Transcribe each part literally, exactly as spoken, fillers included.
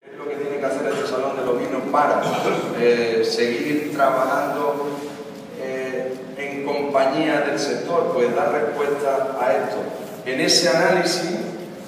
Es lo que tiene que hacer este Salón del Ovino para eh, seguir trabajando eh, en compañía del sector, pues dar respuesta a esto. En ese análisis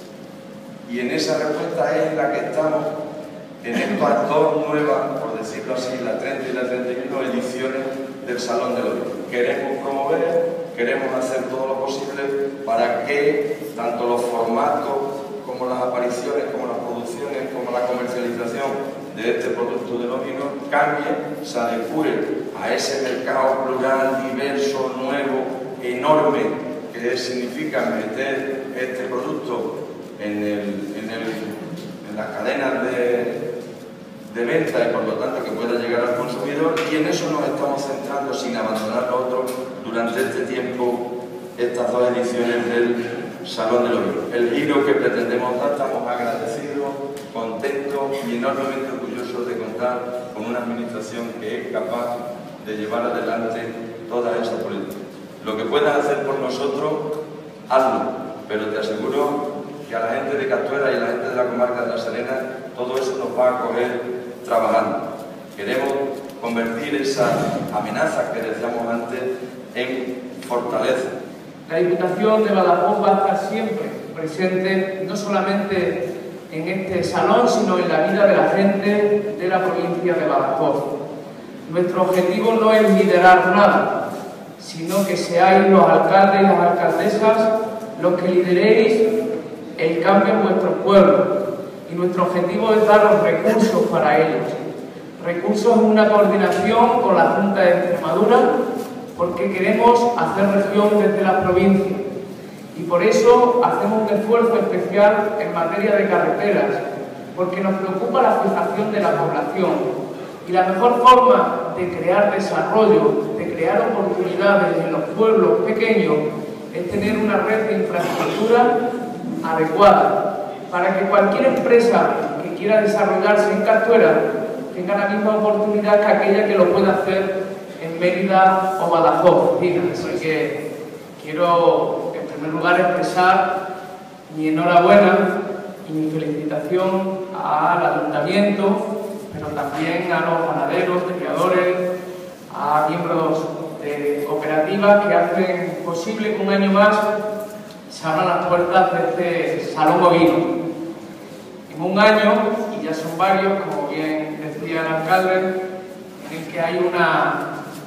y en esa respuesta es en la que estamos en estas dos nuevas, por decirlo así, la treinta y la treinta y uno ediciones del Salón del Ovino. Queremos promover, queremos hacer todo lo posible para que tanto los formatos como las apariciones, como las producciones, como la comercialización de este producto del ovino cambie, se adecue a ese mercado plural, diverso, nuevo, enorme, que significa meter este producto en, el, en, el, en las cadenas de, de venta y por lo tanto que pueda llegar al consumidor, y en eso nos estamos centrando sin abandonar lo otro durante este tiempo, estas dos ediciones del Salón del Ovino. El giro que pretendemos dar, estamos agradecidos, contentos y enormemente orgullosos de contar con una administración que es capaz de llevar adelante toda esa política. Lo que puedas hacer por nosotros, hazlo, pero te aseguro que a la gente de Castuera y a la gente de la comarca de La Serena todo eso nos va a coger trabajando. Queremos convertir esas amenazas que decíamos antes en fortaleza. La Diputación de Badajoz va a estar siempre presente, no solamente en este salón, sino en la vida de la gente de la provincia de Badajoz. Nuestro objetivo no es liderar nada, sino que seáis los alcaldes y las alcaldesas los que lideréis el cambio en vuestro pueblo. Y nuestro objetivo es daros recursos para ellos. Recursos en una coordinación con la Junta de Extremadura, porque queremos hacer región desde la provincia y por eso hacemos un esfuerzo especial en materia de carreteras, porque nos preocupa la fijación de la población y la mejor forma de crear desarrollo, de crear oportunidades en los pueblos pequeños es tener una red de infraestructura adecuada para que cualquier empresa que quiera desarrollarse en Castuera tenga la misma oportunidad que aquella que lo pueda hacer en Mérida o Badajoz. Así que quiero en primer lugar expresar mi enhorabuena y mi felicitación al ayuntamiento, pero también a los ganaderos, criadores, a miembros de cooperativas que hacen posible que un año más se abran las puertas de este Salón Ovino. En un año, y ya son varios, como bien decía el alcalde, en el que hay una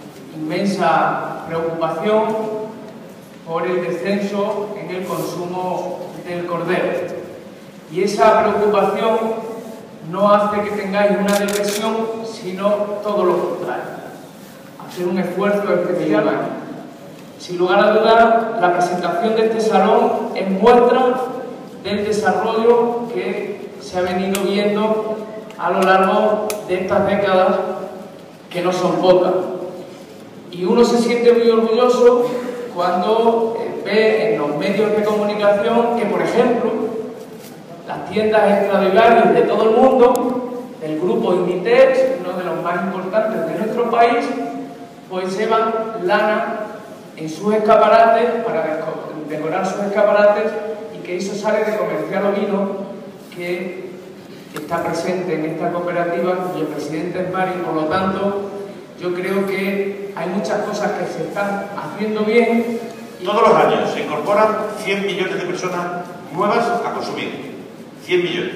inmensa preocupación por el descenso en el consumo del cordero. Y esa preocupación no hace que tengáis una depresión, sino todo lo contrario. Hacer un esfuerzo especial. Sin lugar a dudas, la presentación de este salón es muestra del desarrollo que se ha venido viendo a lo largo de estas décadas, que no son pocas. Y uno se siente muy orgulloso cuando eh, ve en los medios de comunicación que, por ejemplo, las tiendas extradiarias de todo el mundo, el grupo Inditex, uno de los más importantes de nuestro país, pues llevan lana en sus escaparates para decorar sus escaparates, y que eso sale de Comercial Ovino, que está presente en esta cooperativa, cuyo presidente es Mari. Por lo tanto, yo creo que hay muchas cosas que se están haciendo bien. Y todos los años se incorporan cien millones de personas nuevas a consumir. cien millones.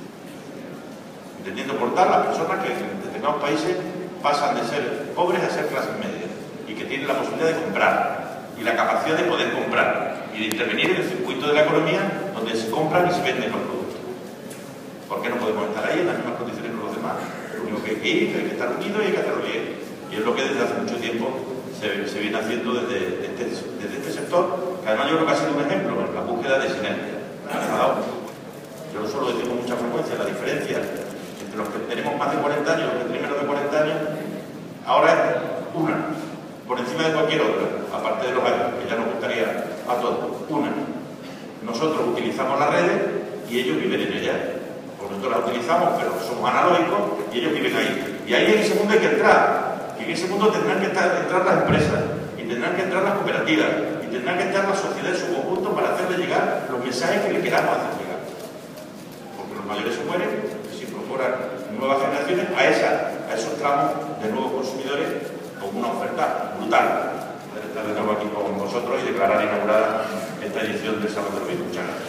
Entendiendo por tal las personas que en determinados países pasan de ser pobres a ser clases medias y que tienen la posibilidad de comprar y la capacidad de poder comprar y de intervenir en el circuito de la economía donde se compran y se venden los productos. ¿Por qué no podemos estar ahí en las mismas condiciones que los demás? Lo único que hay que ir, hay que estar unidos y hay que hacerlo bien. Y es lo que desde hace mucho tiempo se, se viene haciendo desde, desde, desde este sector, que además yo creo que ha sido un ejemplo en la búsqueda de sinergia. Yo lo suelo decir con mucha frecuencia, la diferencia entre los que tenemos más de cuarenta años y los que tienen menos de cuarenta años, ahora es una, por encima de cualquier otra, aparte de los años, que ya nos gustaría a todos. Una, nosotros utilizamos las redes y ellos viven en ellas. Pues nosotros las utilizamos, pero somos analógicos y ellos viven ahí. Y ahí en ese mundo hay que entrar. Y en ese mundo tendrán que estar, entrar las empresas, y tendrán que entrar las cooperativas, y tendrán que entrar la sociedad en su conjunto para hacerle llegar los mensajes que le queramos hacer llegar. Porque los mayores se mueren, si proponen incorporar nuevas generaciones a, esa, a esos tramos de nuevos consumidores con una oferta brutal. Poder estar de nuevo aquí con vosotros y declarar inaugurada esta edición del Salón del Vino. Muchas gracias.